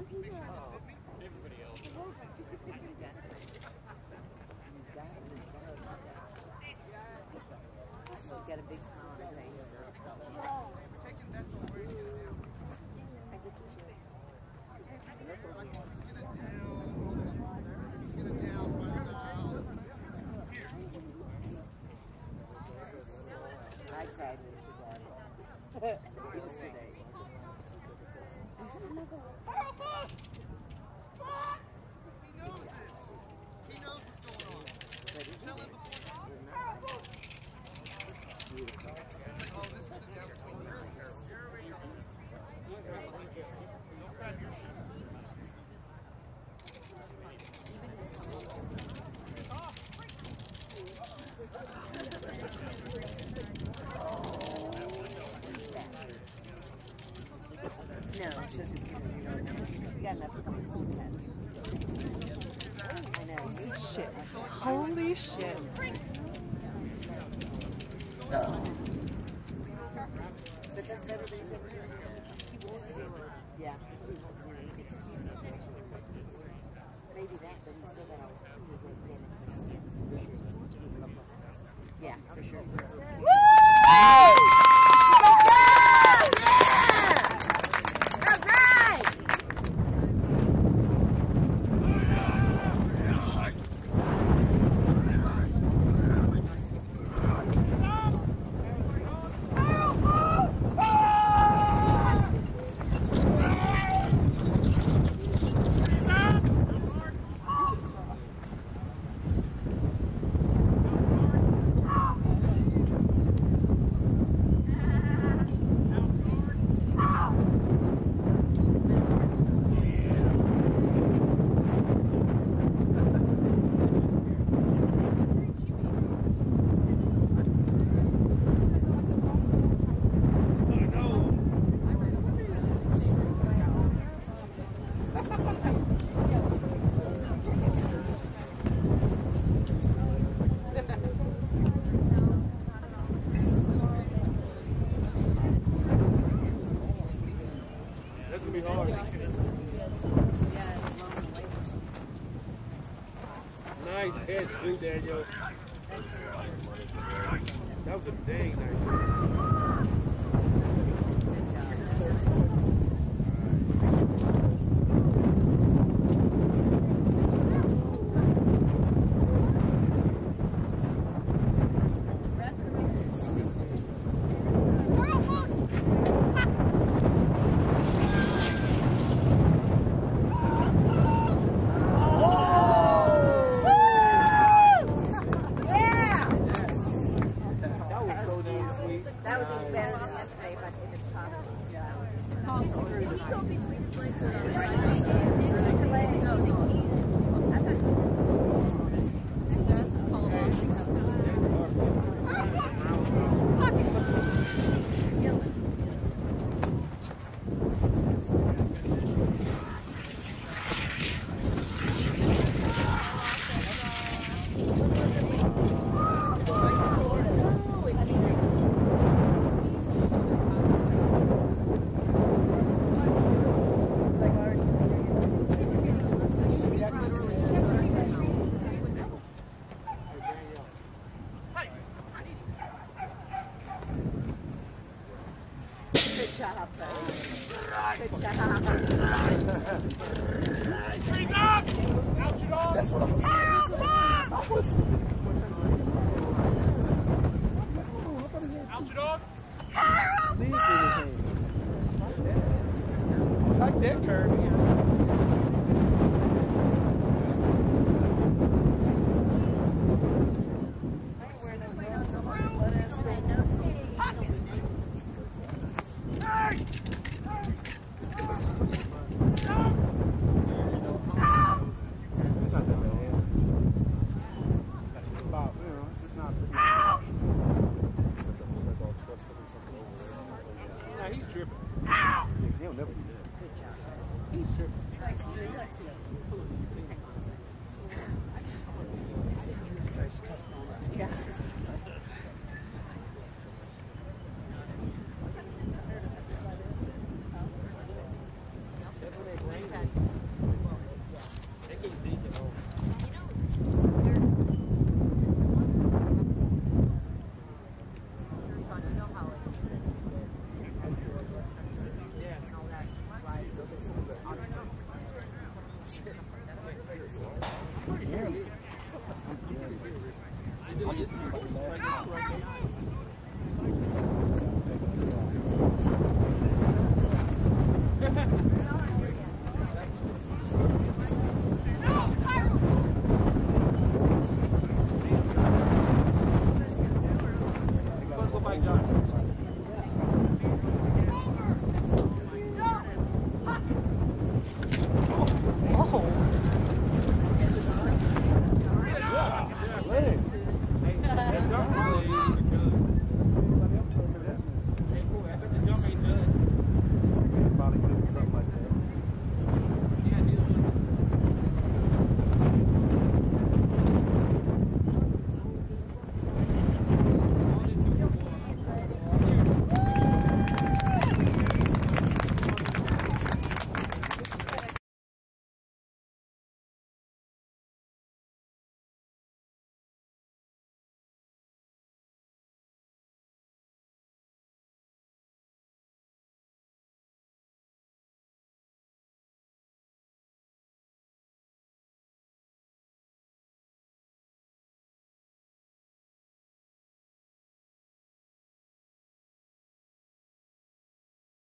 Everybody else. You got this. You got it. He's got a big smile on his face. I get the chills. I cried when she got it. Yesterday. He knows this. He knows what's going on. But he Tell him before. beautiful. Oh, this is the down between here and here. Don't grab your shoe. No, she'll just give us your own. She got enough to come to the test. I know. Shit. Holy shit. But that's better than he's ever doing. He won't zero. Yeah, he won't zero. He gets maybe that, but he's still got all his fingers like that. Yeah, for sure. Woo! Nice catch, too, Daniel. That was a dang nice shot. That was even better than yesterday, but if it's possible. Did he go between his legs or the right His legs. No, they can't. That's called off. Good job, though. Good job. Freeze up! Out your dog! That's what I'm Out your dog! I like that curve. Nah, he's tripping. He'll never do that. Good job. He's tripping. Yeah. something like that.